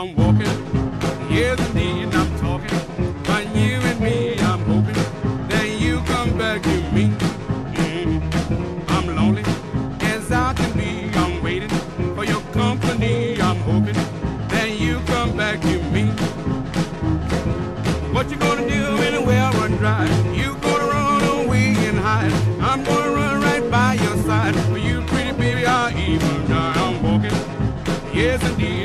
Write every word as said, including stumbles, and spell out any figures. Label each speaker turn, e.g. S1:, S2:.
S1: I'm walking. Yes, indeed, I'm talking. But you and me, I'm hoping that you come back to me. Mm, I'm lonely as I can be. I'm waiting for your company. I'm hoping that you come back to me. What you gonna do when the well run dry? You gonna run away and hide. I'm gonna run right by your side. For you, pretty baby, I'll even die. I'm walking. Yes, indeed.